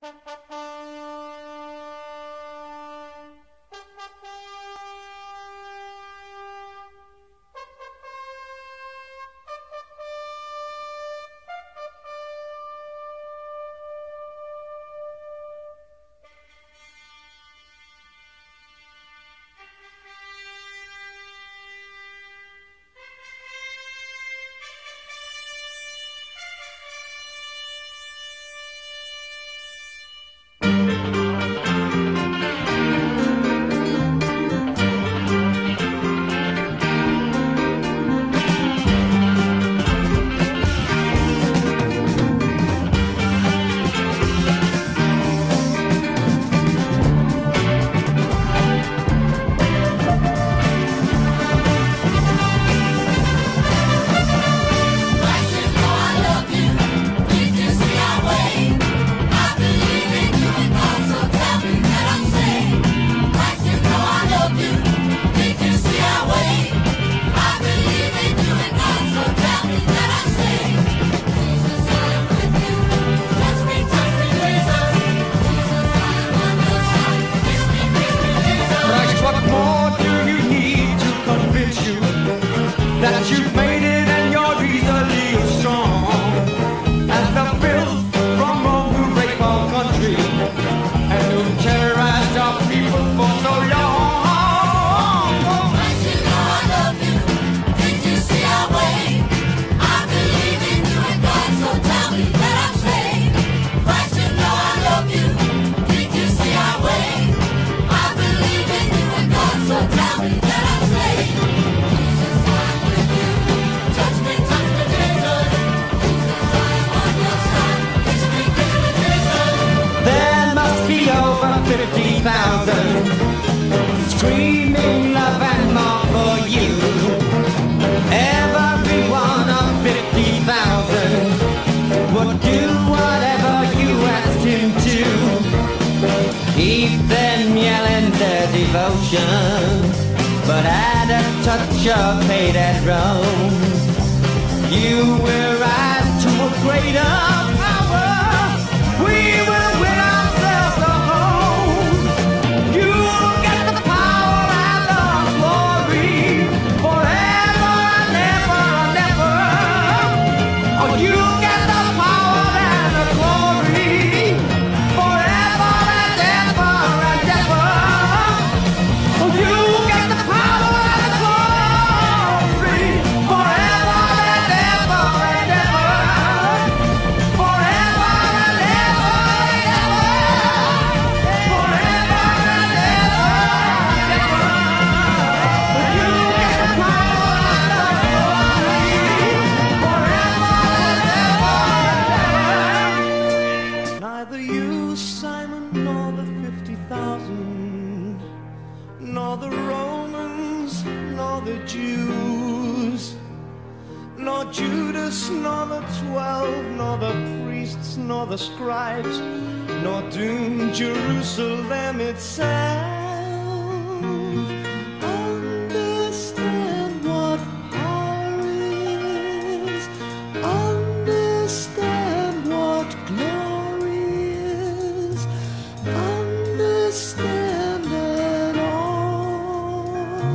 Screaming love and more for you. Every one of 50,000 would do whatever you asked him to. Keep them yelling their devotion, but add a touch of hate and Rome. You will rise to a greater power. We will win ourselves a home. You will get the power and the glory forever and ever and ever. Oh, you get the power and the glory forever and ever and ever. Oh, you get the power and the glory forever and ever and ever. Forever and ever and ever. Forever and ever and ever. Oh, you get the power and the glory forever and ever and ever. Neither you, Simon, nor the 50,000, nor the Romans, nor the Jews, nor Judas, nor the 12, nor the priests, nor the scribes, nor doomed Jerusalem itself. Understand what power is. Understand what glory is. Understand it all.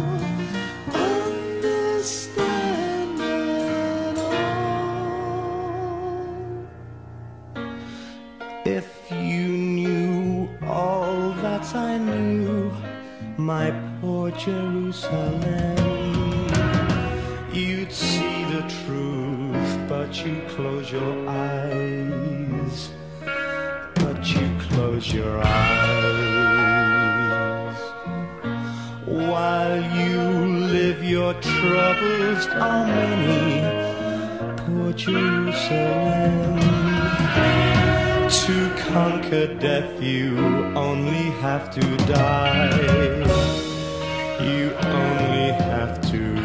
Understand it all. If you knew all that I knew, my poor Jerusalem, you'd see the truth, but you close your eyes. But you close your eyes. While you live, your troubles are many, poor Jerusalem. To conquer death, you only have to die. You only have to